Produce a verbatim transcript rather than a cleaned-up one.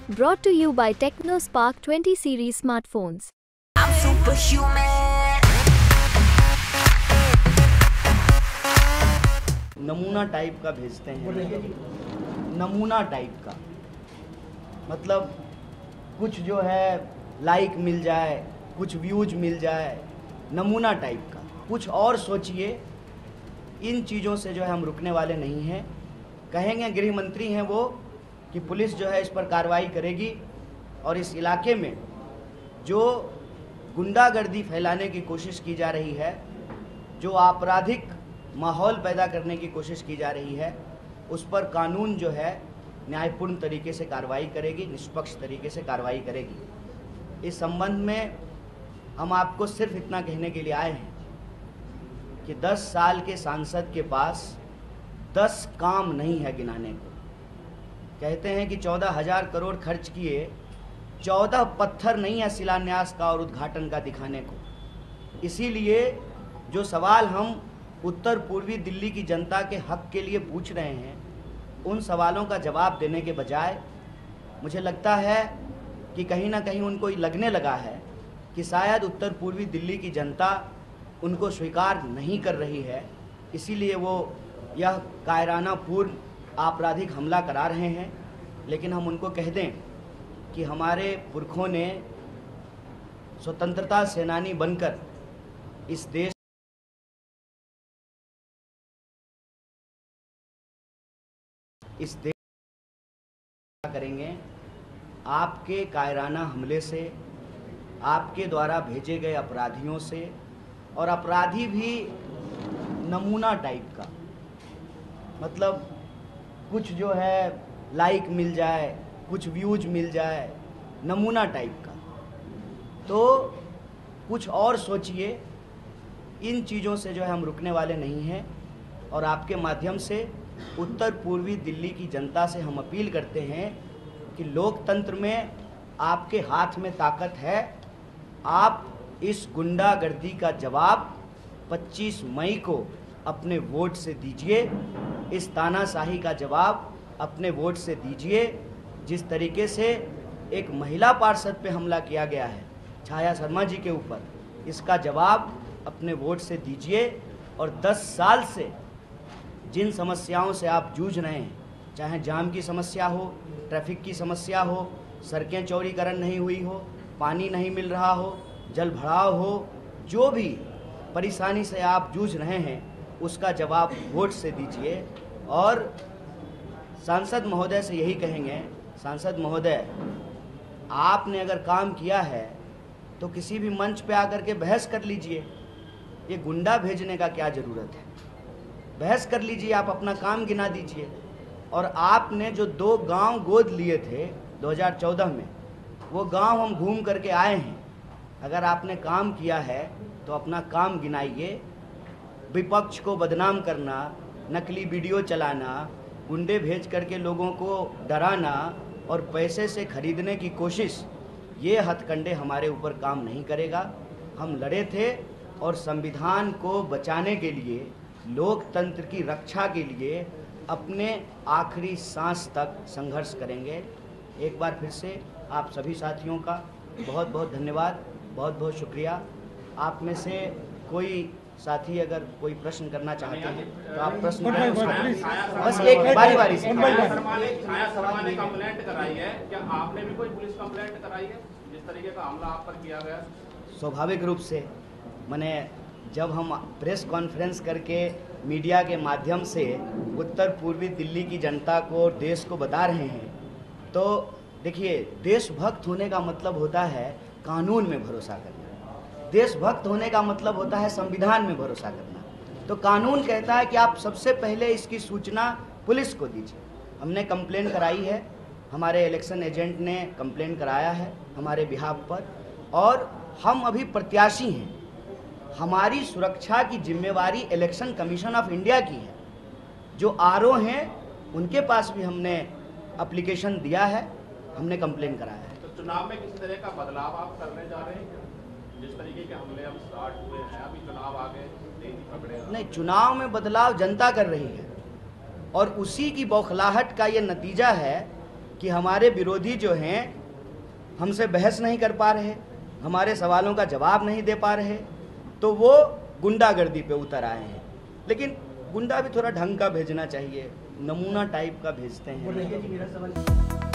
Brought to you by TechnoSpark twenty series smartphones. I'm superhuman. नमूना type का भेजते हैं, नमूना टाइप का मतलब कुछ जो है लाइक मिल जाए, कुछ व्यूज मिल जाए, नमूना टाइप का। कुछ और सोचिए, इन चीज़ों से जो है हम रुकने वाले नहीं हैं। कहेंगे गृह मंत्री हैं वो कि पुलिस जो है इस पर कार्रवाई करेगी और इस इलाके में जो गुंडागर्दी फैलाने की कोशिश की जा रही है, जो आपराधिक माहौल पैदा करने की कोशिश की जा रही है, उस पर कानून जो है न्यायपूर्ण तरीके से कार्रवाई करेगी, निष्पक्ष तरीके से कार्रवाई करेगी। इस संबंध में हम आपको सिर्फ इतना कहने के लिए आए हैं कि दस साल के सांसद के पास दस काम नहीं है गिनाने को। कहते हैं कि चौदह हजार करोड़ खर्च किए, चौदह पत्थर नहीं है शिलान्यास का और उद्घाटन का दिखाने को। इसीलिए जो सवाल हम उत्तर पूर्वी दिल्ली की जनता के हक के लिए पूछ रहे हैं, उन सवालों का जवाब देने के बजाय मुझे लगता है कि कहीं ना कहीं उनको लगने लगा है कि शायद उत्तर पूर्वी दिल्ली की जनता उनको स्वीकार नहीं कर रही है, इसीलिए वो यह कायराना पूर्ण आपराधिक हमला करा रहे हैं। लेकिन हम उनको कह दें कि हमारे पुरखों ने स्वतंत्रता सेनानी बनकर इस देश इस देश करेंगे। आपके कायराना हमले से, आपके द्वारा भेजे गए अपराधियों से, और अपराधी भी नमूना टाइप का मतलब कुछ जो है लाइक मिल जाए, कुछ व्यूज मिल जाए, नमूना टाइप का। तो कुछ और सोचिए, इन चीज़ों से जो है हम रुकने वाले नहीं हैं। और आपके माध्यम से उत्तर पूर्वी दिल्ली की जनता से हम अपील करते हैं कि लोकतंत्र में आपके हाथ में ताकत है। आप इस गुंडागर्दी का जवाब पच्चीस मई को अपने वोट से दीजिए। इस तानाशाही का जवाब अपने वोट से दीजिए। जिस तरीके से एक महिला पार्षद पे हमला किया गया है, छाया शर्मा जी के ऊपर, इसका जवाब अपने वोट से दीजिए। और दस साल से जिन समस्याओं से आप जूझ रहे हैं, चाहे जाम की समस्या हो, ट्रैफिक की समस्या हो, सड़कें चौड़ीकरण नहीं हुई हो, पानी नहीं मिल रहा हो, जल भराव हो, जो भी परेशानी से आप जूझ रहे हैं, उसका जवाब वोट से दीजिए। और सांसद महोदय से यही कहेंगे, सांसद महोदय, आपने अगर काम किया है तो किसी भी मंच पे आकर के बहस कर लीजिए। ये गुंडा भेजने का क्या ज़रूरत है? बहस कर लीजिए, आप अपना काम गिना दीजिए। और आपने जो दो गांव गोद लिए थे दो हज़ार चौदह में, वो गांव हम घूम करके आए हैं। अगर आपने काम किया है तो अपना काम गिनाइए। विपक्ष को बदनाम करना, नकली वीडियो चलाना, गुंडे भेज करके लोगों को डराना और पैसे से खरीदने की कोशिश, ये हथकंडे हमारे ऊपर काम नहीं करेगा। हम लड़े थे और संविधान को बचाने के लिए, लोकतंत्र की रक्षा के लिए अपने आखिरी सांस तक संघर्ष करेंगे। एक बार फिर से आप सभी साथियों का बहुत बहुत धन्यवाद, बहुत बहुत शुक्रिया। आप में से कोई साथी अगर कोई प्रश्न करना चाहते हैं तो आप प्रश्न करें, बस एक बारी बारी से। छाया शर्मा ने कंप्लेंट कराई है, क्या आपने भी कोई पुलिस कंप्लेंट कराई है जिस तरीके का हमला आप पर किया गया? स्वाभाविक रूप से मैंने, जब हम प्रेस कॉन्फ्रेंस करके मीडिया के माध्यम से उत्तर पूर्वी दिल्ली की जनता को, देश को बता रहे हैं, तो देखिए, देशभक्त होने का मतलब होता है कानून में भरोसा करना। देशभक्त होने का मतलब होता है संविधान में भरोसा करना। तो कानून कहता है कि आप सबसे पहले इसकी सूचना पुलिस को दीजिए। हमने कंप्लेन कराई है, हमारे इलेक्शन एजेंट ने कंप्लेन कराया है हमारे बिहाफ पर, और हम अभी प्रत्याशी हैं। हमारी सुरक्षा की जिम्मेवारी इलेक्शन कमीशन ऑफ इंडिया की है। जो आर ओ हैं उनके पास भी हमने एप्लीकेशन दिया है, हमने कंप्लेन कराया है। तो चुनाव में किसी तरह का बदलाव आप करने जा रहे हैं? जिस तरीके के हमले अब स्टार्ट हुए हैं, अभी चुनाव आ गए, तेजी पकड़ेगा? नहीं, चुनाव में बदलाव जनता कर रही है और उसी की बौखलाहट का ये नतीजा है कि हमारे विरोधी जो हैं हमसे बहस नहीं कर पा रहे, हमारे सवालों का जवाब नहीं दे पा रहे, तो वो गुंडागर्दी पे उतर आए हैं। लेकिन गुंडा भी थोड़ा ढंग का भेजना चाहिए, नमूना टाइप का भेजते हैं।